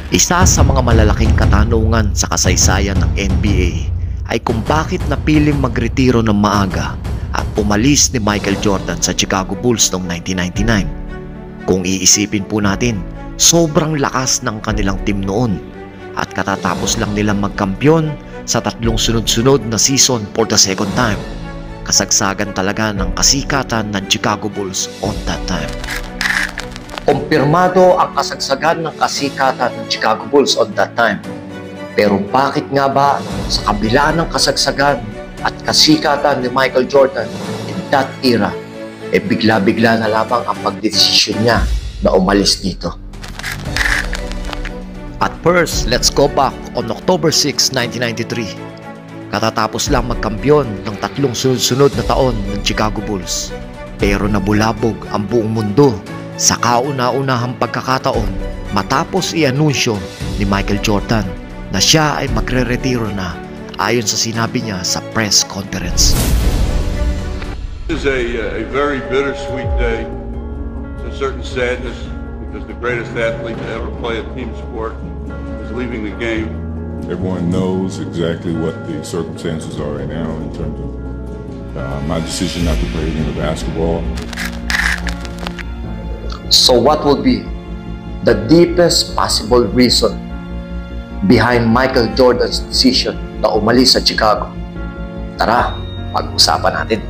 Isa sa mga malalaking katanungan sa kasaysayan ng NBA ay kung bakit napiling magretiro ng maaga at umalis ni Michael Jordan sa Chicago Bulls noong 1999. Kung iisipin po natin, sobrang lakas ng kanilang team noon at katatapos lang nilang magkampiyon sa 3 sunod-sunod na season for the second time. Kasagsagan talaga ng kasikatan ng Chicago Bulls on that time. Kumpirmado ang kasagsagan ng kasikatan ng Chicago Bulls on that time. Pero bakit nga ba sa kabila ng kasagsagan at kasikatan ni Michael Jordan in that era, bigla-bigla na lamang ang pagdesisyon niya na umalis dito? At first, let's go back on October 6, 1993. Katatapos lang magkampiyon ng 3 sunod-sunod na taon ng Chicago Bulls. Pero nabulabog ang buong mundo sa kauna-unahang pagkakataon matapos i-anunsyo ni Michael Jordan na siya ay magre-retiro na ayon sa sinabi niya sa press conference. This is a very bittersweet day. It's a certain sadness because the greatest athlete to ever play a team sport is leaving the game. Everyone knows exactly what the circumstances are right now in terms of my decision not to play the game of basketball. So what would be the deepest possible reason behind Michael Jordan's decision na umalis sa Chicago? Tara, pag-usapan natin.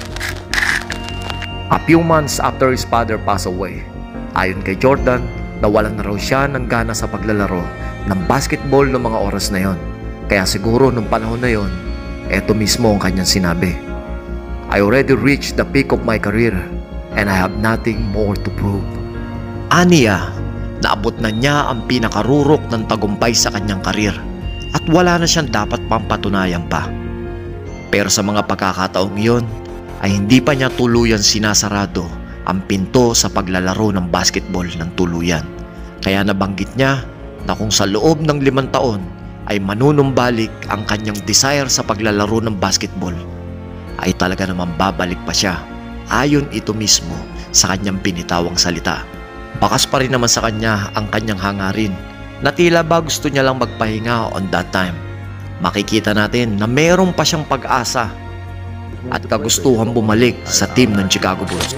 A few months after his father passed away, ayon kay Jordan, nawalan na raw siya ng gana sa paglalaro ng basketball noong mga oras na yon. Kaya siguro nung panahon na yon, eto mismo ang kanyang sinabi. I already reached the peak of my career and I have nothing more to prove. Aniya, naabot na niya ang pinakarurok ng tagumpay sa kanyang karir at wala na siyang dapat pampatunayan pa. Pero sa mga pagkakataong iyon ay hindi pa niya tuluyan sinasarado ang pinto sa paglalaro ng basketball ng tuluyan. Kaya nabanggit niya na kung sa loob ng 5 taon ay manunumbalik ang kanyang desire sa paglalaro ng basketball, ay talaga naman babalik pa siya ayon ito mismo sa kanyang pinitawang salita. Bakas pa rin naman sa kanya ang kanyang hangarin na tila ba gusto niya lang magpahinga on that time. Makikita natin na mayroon pa siyang pag-asa at kagustuhan bumalik sa team ng Chicago Bulls.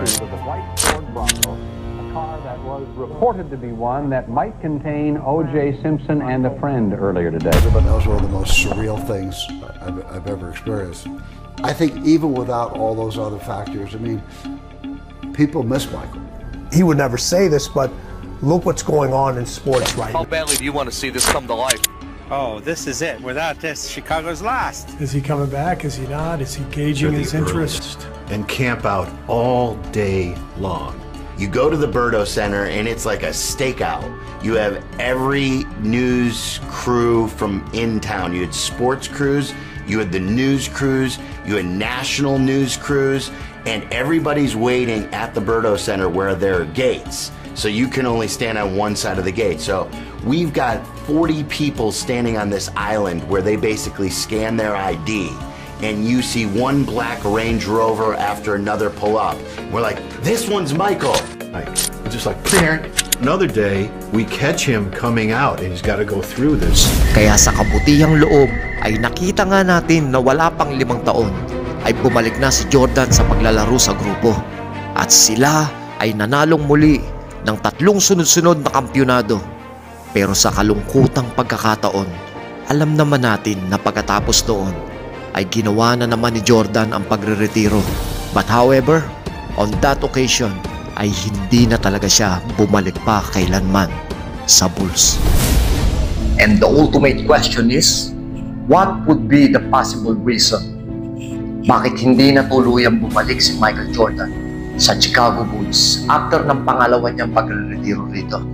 Reported to be one that might contain O.J. Simpson and a friend earlier today. But that was one of the most surreal things I've ever experienced. I think even without all those other factors, I mean, people miss Michael. He would never say this, but look what's going on in sports right now. How badly do you want to see this come to life? Oh, this is it. Without this, Chicago's lost. Is he coming back? Is he not? Is he gauging his interest? And camp out all day long. You go to the Berto Center and it's like a stakeout. You have every news crew from in town. You had sports crews, you had the news crews, you had national news crews, and everybody's waiting at the Berto Center where there are gates. So you can only stand on one side of the gate. So we've got 40 people standing on this island where they basically scan their ID. And you see one black Range Rover after another pull up. We're like, this one's Michael. Just like, another day, we catch him coming out and he's got to go through this. Kaya sa kabutihang loob ay nakita nga natin na wala pang 5 taon ay bumalik na si Jordan sa paglalaro sa grupo. At sila ay nanalong muli ng 3 sunod-sunod na kampyonado. Pero sa kalungkutang pagkakataon, alam naman natin na pagkatapos noon ay ginawa na naman ni Jordan ang pagre-retiro. But however, on that occasion ay hindi na talaga siya bumalik pa kailanman sa Bulls. And the ultimate question is, what would be the possible reason bakit hindi na tuluyang bumalik si Michael Jordan sa Chicago Bulls after ng pangalawa niyang pagre-retiro rito?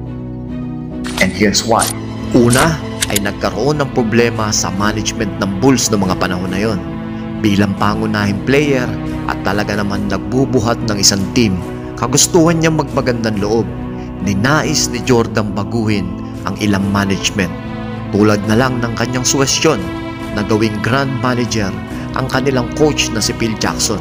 And here's why. Una, ay nagkaroon ng problema sa management ng Bulls noong mga panahon na yon. Bilang pangunahing player at talaga naman nagbubuhat ng isang team, kagustuhan niyang magmagandang loob. Ninais ni Jordan baguhin ang ilang management. Tulad na lang ng kanyang suwestyon na gawing grand manager ang kanilang coach na si Phil Jackson.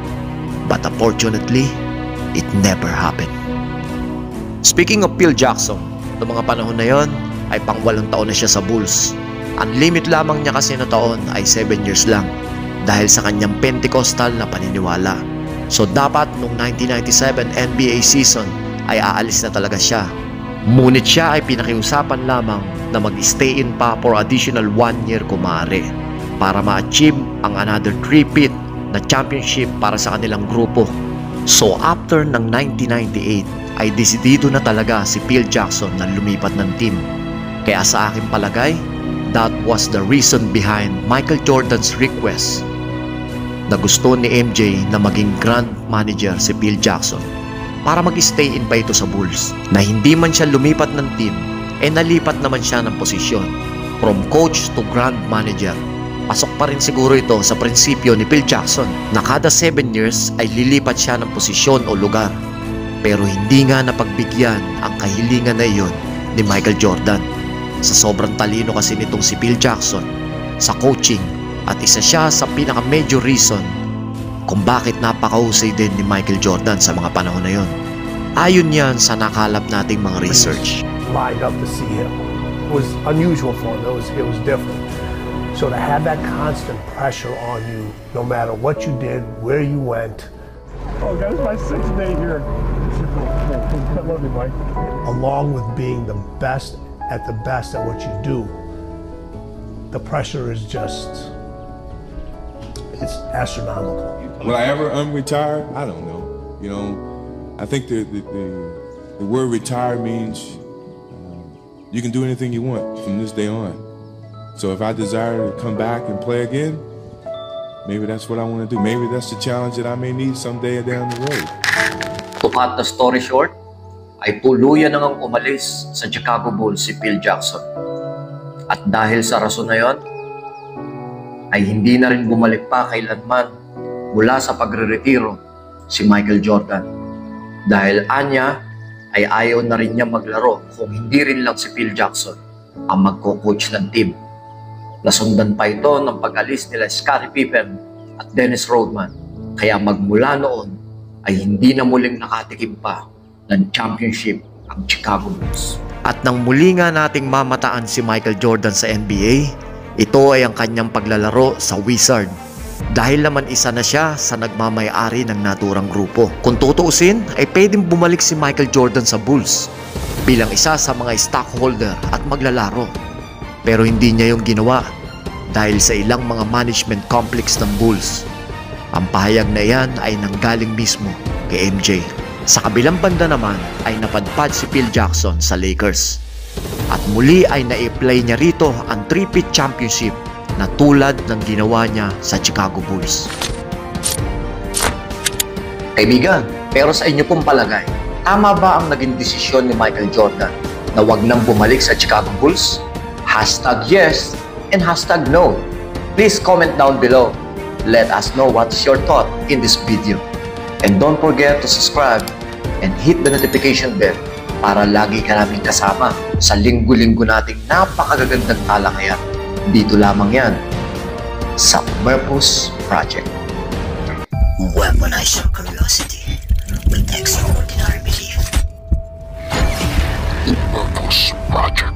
But unfortunately, it never happened. Speaking of Phil Jackson, noong mga panahon na yon, ay pang 8 taon na siya sa Bulls. Ang limit lamang niya kasi na taon ay 7 years lang dahil sa kanyang Pentecostal na paniniwala. So dapat nung 1997 NBA season ay aalis na talaga siya. Ngunit siya ay pinakiusapan lamang na mag-stay in pa for additional 1 year kung maaari para ma-achieve ang another 3-peat na championship para sa kanilang grupo. So after ng 1998 ay desidido na talaga si Phil Jackson na lumipat ng team. Kaya sa aking palagay, that was the reason behind Michael Jordan's request na gusto ni MJ na maging grand manager si Phil Jackson para mag-stay in pa ito sa Bulls. Na hindi man siya lumipat ng team, nalipat naman siya ng posisyon from coach to grand manager. Pasok pa rin siguro ito sa prinsipyo ni Phil Jackson na kada 7 years ay lilipat siya ng posisyon o lugar. Pero hindi nga napagbigyan ang kahilingan na iyon ni Michael Jordan. Sa sobrang talino kasi nitong si Phil Jackson sa coaching at isa siya sa pinaka-major reason kung bakit napakahusay din ni Michael Jordan sa mga panahon na yon. Ayon yan sa nakalap nating mga research. Lined up to see him. It was unusual for him. It was different. So to have that constant pressure on you, no matter what you did, where you went. Oh, guys, my 6th day here. I love you, Mike. Along with being the best at what you do, the pressure is just, it's astronomical. Will I ever unretire? I don't know. You know, I think the word retire means you can do anything you want from this day on. So if I desire to come back and play again, maybe that's what I want to do. Maybe that's the challenge that I may need someday down the road. To cut the story short, ay tuluyan nang umalis sa Chicago Bulls si Phil Jackson. At dahil sa rason na yon, ay hindi na rin bumalik pa kailanman mula sa pagre-retiro si Michael Jordan. Dahil anya ay ayaw na rin niya maglaro kung hindi rin lang si Phil Jackson ang magko-coach ng team. Nasundan pa ito ng pag-alis nila Scottie Pippen at Dennis Rodman. Kaya magmula noon ay hindi na muling nakatikim pa ng championship ang Chicago Bulls. At nang muli nga nating mamataan si Michael Jordan sa NBA, ito ay ang kanyang paglalaro sa Wizard. Dahil naman isa na siya sa nagmamay-ari ng naturang grupo. Kung tutuusin, ay pwedeng bumalik si Michael Jordan sa Bulls bilang isa sa mga stockholder at maglalaro. Pero hindi niya yung ginawa dahil sa ilang mga management complex ng Bulls. Ang pahayag na iyan ay nanggaling mismo kay MJ. Sa kabilang banda naman ay napadpad si Phil Jackson sa Lakers. At muli ay na-apply niya rito ang 3-peat championship na tulad ng ginawa niya sa Chicago Bulls. Kaibigan, pero sa inyo pong palagay, tama ba ang naging desisyon ni Michael Jordan na wag nang bumalik sa Chicago Bulls? #yes and #no. Please comment down below. Let us know what's your thought in this video. And don't forget to subscribe and hit the notification bell para lagi ka namin kasama sa linggo-linggo nating napakagagandang talakayan. Dito lamang yan sa Merpus Project. Weaponize your curiosity with extraordinary belief. Merpus Project.